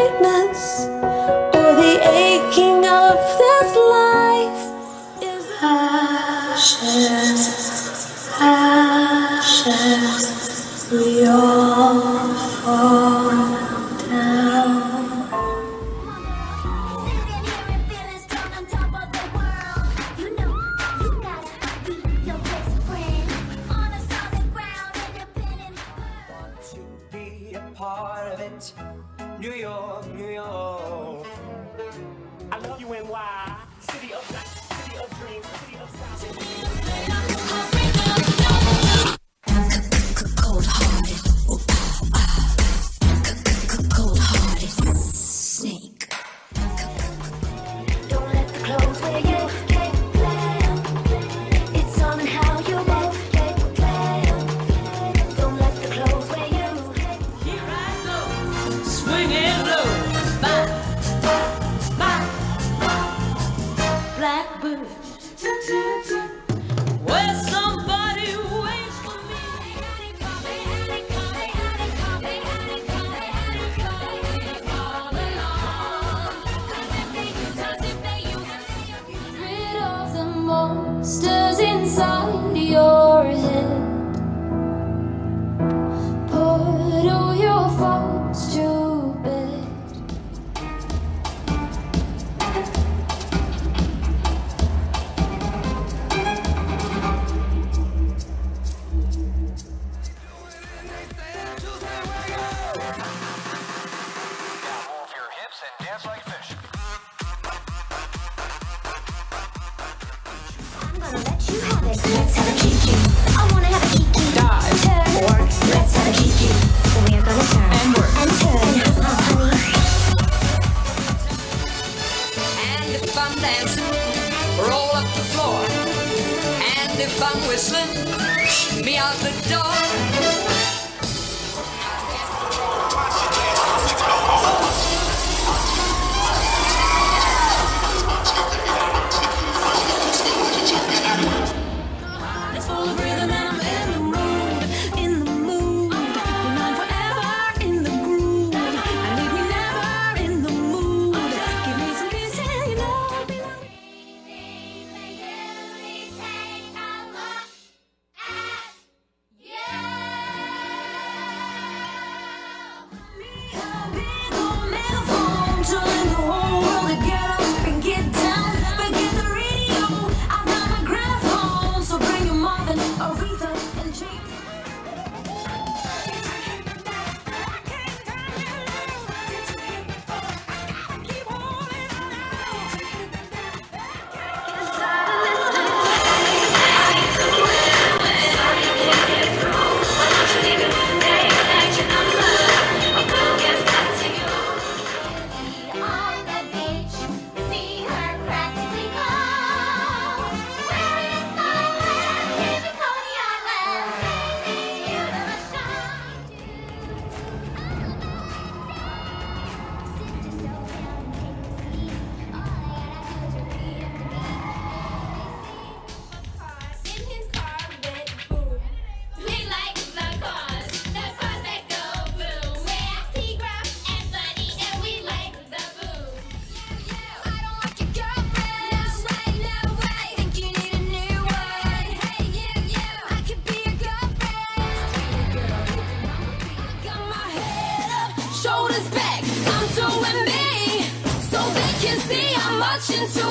brightness or the aching of this life is ashes, ashes, we all fall down. Part of it, New York, New York. I love you, NY. City of lights, city of dreams, city of sound. Cold-hearted, cold-hearted snake. Don't let the clothes wear you get glam. It's on how you move get glam. Don't let the clothes wear you. Swinging low, blackbird, where somebody waits for me. Rid of the monsters inside your head. Put all your faults to bed. Move your hips and dance like fish. I'm gonna let you have it. Let's have a kiki. I wanna have a kiki. Dive, Turn. work, Let's have a kiki. We're gonna turn and work. and turn, honey. And if I'm dancing, roll up the floor. And if I'm whistling, me out the door. It's full of rhythm and I'm in the mood, in the mood. Be mine forever in the groove, and leave me never in the mood. Give me some kiss and you know I'll be like. Telling the whole world to get up and get down. Forget the radio, I've got my gramophone. So bring your Marvin, Aretha, and James. On the beach, see her practically glow. Where is somewhere in the Coney Island? Maybe you never shine. Sit yourself down and take a seat. All I gotta do is repeat after me. In his car went boom. We like the cars that go boom. We're T-Graph and Bunny and we like the boom. I don't like your girlfriend. No way, no way. Think you need a new one. Hey, you. I could be your girlfriend. Got my head up, shoulders back. I'm doing me, so they can see I'm much into